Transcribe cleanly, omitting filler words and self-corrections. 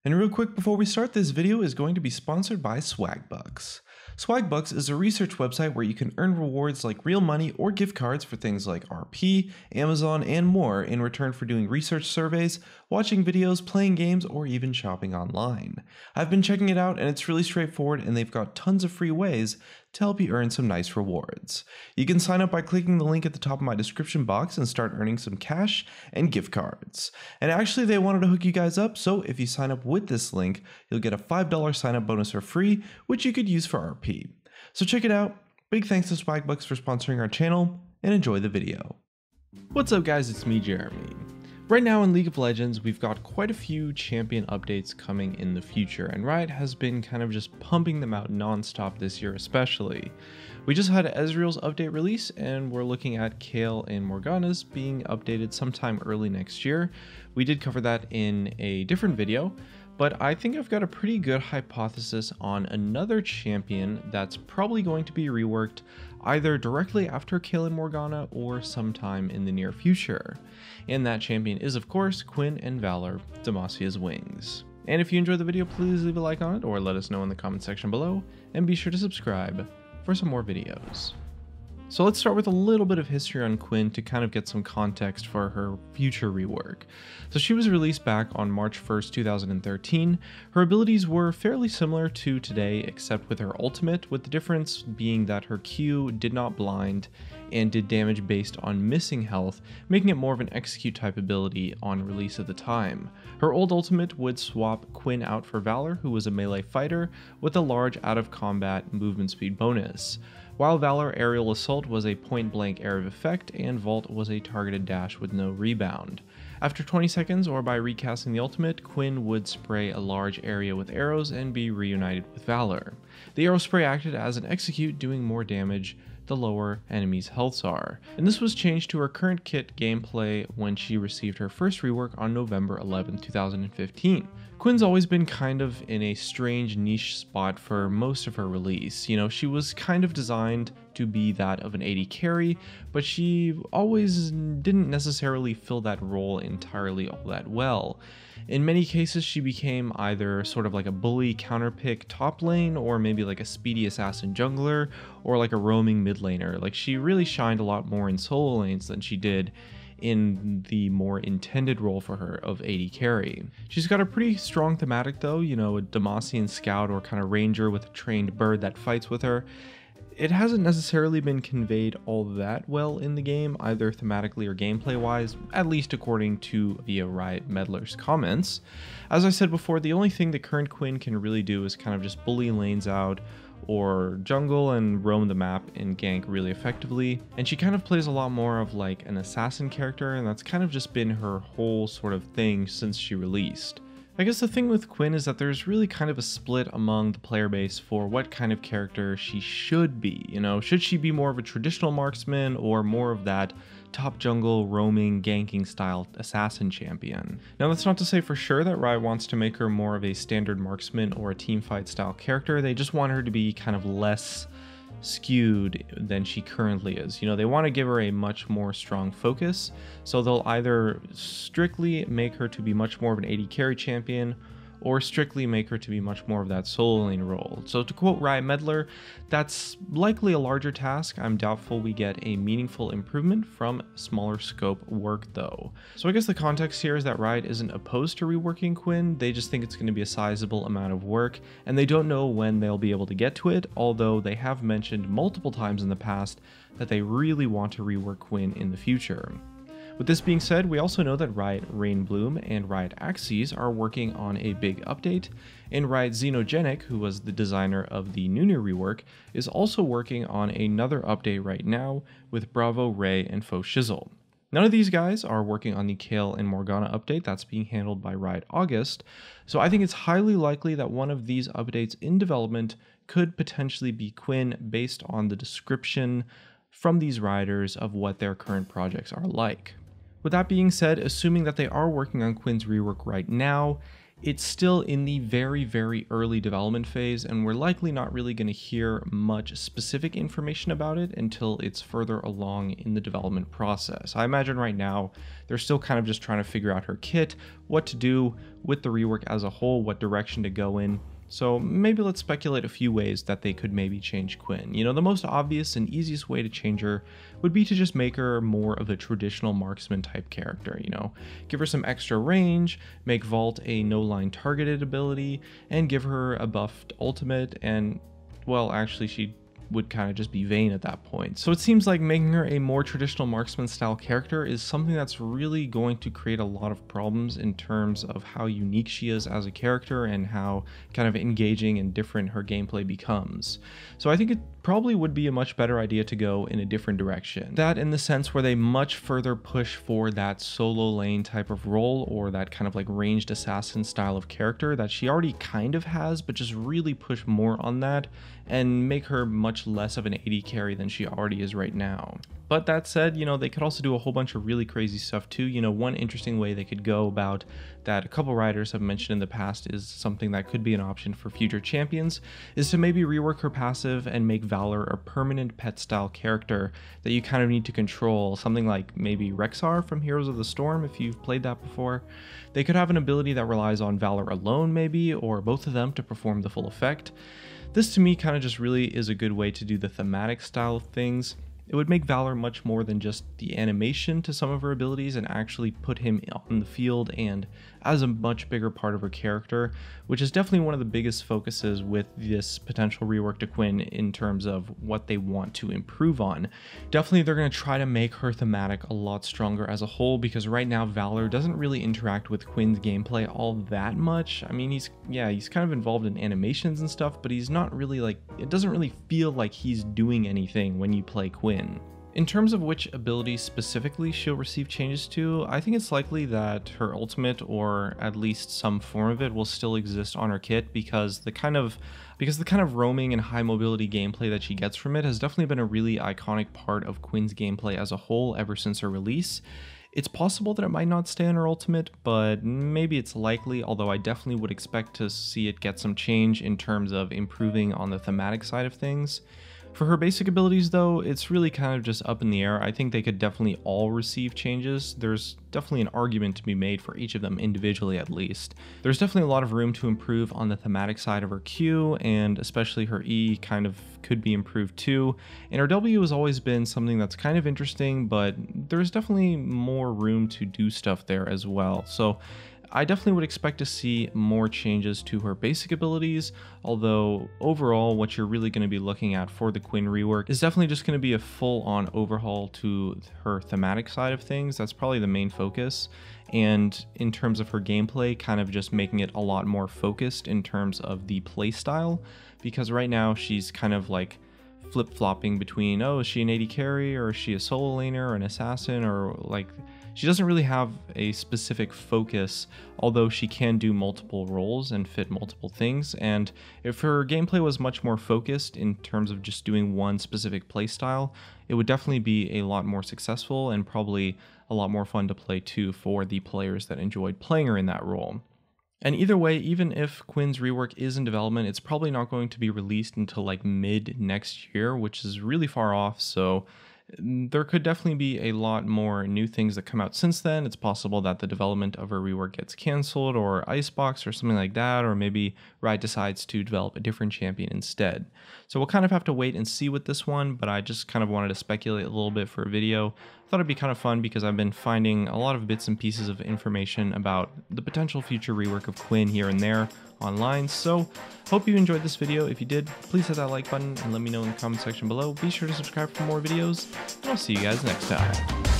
And real quick before we start, this video is going to be sponsored by Swagbucks. Swagbucks is a research website where you can earn rewards like real money or gift cards for things like RP, Amazon, and more in return for doing research surveys, watching videos, playing games, or even shopping online. I've been checking it out and it's really straightforward, and they've got tons of free ways to help you earn some nice rewards. You can sign up by clicking the link at the top of my description box and start earning some cash and gift cards. And actually they wanted to hook you guys up, so if you sign up with this link, you'll get a $5 sign up bonus for free, which you could use for RP. So check it out. Big thanks to Swagbucks for sponsoring our channel, and enjoy the video. What's up guys, it's me Jeremy. Right now in League of Legends, we've got quite a few champion updates coming in the future, and Riot has been kind of just pumping them out non-stop this year especially. We just had Ezreal's update release, and we're looking at Kayle and Morgana's being updated sometime early next year. We did cover that in a different video, but I think I've got a pretty good hypothesis on another champion that's probably going to be reworked either directly after Kayle and Morgana or sometime in the near future. And that champion is of course Quinn and Valor, Demacia's Wings. And if you enjoyed the video, please leave a like on it or let us know in the comment section below, and be sure to subscribe for some more videos. So let's start with a little bit of history on Quinn to kind of get some context for her future rework. So she was released back on March 1st, 2013. Her abilities were fairly similar to today, except with her ultimate, with the difference being that her Q did not blind and did damage based on missing health, making it more of an execute type ability on release at the time. Her old ultimate would swap Quinn out for Valor, who was a melee fighter, with a large out of combat movement speed bonus. While Valor Aerial Assault was a point-blank area of effect, and Vault was a targeted dash with no rebound. After 20 seconds, or by recasting the ultimate, Quinn would spray a large area with arrows and be reunited with Valor. The arrow spray acted as an execute, doing more damage the lower enemies' healths are. And this was changed to her current kit gameplay when she received her first rework on November 11, 2015. Quinn's always been kind of in a strange niche spot for most of her release. You know, she was kind of designed to be that of an AD carry, but she always didn't necessarily fill that role entirely all that well. In many cases, she became either sort of like a bully counterpick top lane, or maybe like a speedy assassin jungler, or like a roaming mid laner. Like, she really shined a lot more in solo lanes than she did in the more intended role for her of AD carry. She's got a pretty strong thematic though, you know, a Demacian scout or kind of ranger with a trained bird that fights with her. It hasn't necessarily been conveyed all that well in the game, either thematically or gameplay wise, at least according to via Riot Meddler's comments. As I said before, the only thing that current Quinn can really do is kind of just bully lanes out or jungle and roam the map and gank really effectively. And she kind of plays a lot more of like an assassin character, and that's kind of just been her whole sort of thing since she released. I guess the thing with Quinn is that there's really kind of a split among the player base for what kind of character she should be. You know, should she be more of a traditional marksman or more of that top jungle roaming ganking style assassin champion? Now that's not to say for sure that Riot wants to make her more of a standard marksman or a teamfight style character. They just want her to be kind of less skewed than she currently is. You know, they want to give her a much more strong focus, so they'll either strictly make her to be much more of an AD carry champion, or strictly make her to be much more of that solo lane role. So to quote Riot Meddler, that's likely a larger task. I'm doubtful we get a meaningful improvement from smaller scope work though. So I guess the context here is that Riot isn't opposed to reworking Quinn, they just think it's going to be a sizable amount of work, and they don't know when they'll be able to get to it, although they have mentioned multiple times in the past that they really want to rework Quinn in the future. With this being said, we also know that Riot Rainbloom and Riot Axes are working on a big update, and Riot Xenogenic, who was the designer of the Nunu rework, is also working on another update right now with Bravo, Ray, and Faux Shizzle. None of these guys are working on the Kayle and Morgana update that's being handled by Riot August, so I think it's highly likely that one of these updates in development could potentially be Quinn based on the description from these writers of what their current projects are like. With that being said, assuming that they are working on Quinn's rework right now, It's still in the very, very early development phase, and we're likely not really going to hear much specific information about it until it's further along in the development process. I imagine right now they're still kind of just trying to figure out her kit, what to do with the rework as a whole, what direction to go in. So maybe let's speculate a few ways that they could maybe change Quinn. You know, the most obvious and easiest way to change her would be to just make her more of a traditional marksman type character, you know. Give her some extra range, make Vault a no-line targeted ability, and give her a buffed ultimate, and, well, actually she would kind of just be Vayne at that point. So it seems like making her a more traditional marksman style character is something that's really going to create a lot of problems in terms of how unique she is as a character and how kind of engaging and different her gameplay becomes. So I think it probably would be a much better idea to go in a different direction. That in the sense where they much further push for that solo lane type of role, or that kind of like ranged assassin style of character that she already kind of has, but just really push more on that and make her much less of an AD carry than she already is right now. But that said, you know, they could also do a whole bunch of really crazy stuff too. You know, one interesting way they could go about that a couple writers have mentioned in the past is something that could be an option for future champions, is to maybe rework her passive and make Valor a permanent pet style character that you kind of need to control, something like maybe Rexxar from Heroes of the Storm if you've played that before. They could have an ability that relies on Valor alone maybe, or both of them to perform the full effect. This to me kind of just really is a good way to do the thematic style of things. It would make Valor much more than just the animation to some of her abilities and actually put him on the field and as a much bigger part of her character, which is definitely one of the biggest focuses with this potential rework to Quinn in terms of what they want to improve on. Definitely they're going to try to make her thematic a lot stronger as a whole, because right now Valor doesn't really interact with Quinn's gameplay all that much. I mean, he's kind of involved in animations and stuff, but he's not really like, it doesn't really feel like he's doing anything when you play Quinn. In terms of which abilities specifically she'll receive changes to, I think it's likely that her ultimate, or at least some form of it, will still exist on her kit, because the kind of roaming and high mobility gameplay that she gets from it has definitely been a really iconic part of Quinn's gameplay as a whole ever since her release. It's possible that it might not stay on her ultimate, but maybe it's likely, although I definitely would expect to see it get some change in terms of improving on the thematic side of things. For her basic abilities though, it's really kind of just up in the air. I think they could definitely all receive changes. There's definitely an argument to be made for each of them individually at least. There's definitely a lot of room to improve on the thematic side of her Q, and especially her E kind of could be improved too. And her W has always been something that's kind of interesting, but there's definitely more room to do stuff there as well. So I definitely would expect to see more changes to her basic abilities, although overall what you're really going to be looking at for the Quinn rework is definitely just going to be a full-on overhaul to her thematic side of things. That's probably the main focus, and in terms of her gameplay, kind of just making it a lot more focused in terms of the playstyle, because right now she's kind of like flip-flopping between, oh, is she an AD carry, or is she a solo laner or an assassin, or like she doesn't really have a specific focus, although she can do multiple roles and fit multiple things. And if her gameplay was much more focused in terms of just doing one specific playstyle, it would definitely be a lot more successful and probably a lot more fun to play too for the players that enjoyed playing her in that role. And either way, even if Quinn's rework is in development, it's probably not going to be released until like mid next year, which is really far off, so there could definitely be a lot more new things that come out since then. It's possible that the development of her rework gets cancelled, or Icebox or something like that, or maybe Riot decides to develop a different champion instead. So we'll kind of have to wait and see with this one, but I just kind of wanted to speculate a little bit for a video. I thought it'd be kind of fun because I've been finding a lot of bits and pieces of information about the potential future rework of Quinn here and there online. So hope you enjoyed this video. If you did, please hit that like button and let me know in the comment section below. Be sure to subscribe for more videos, and I'll see you guys next time.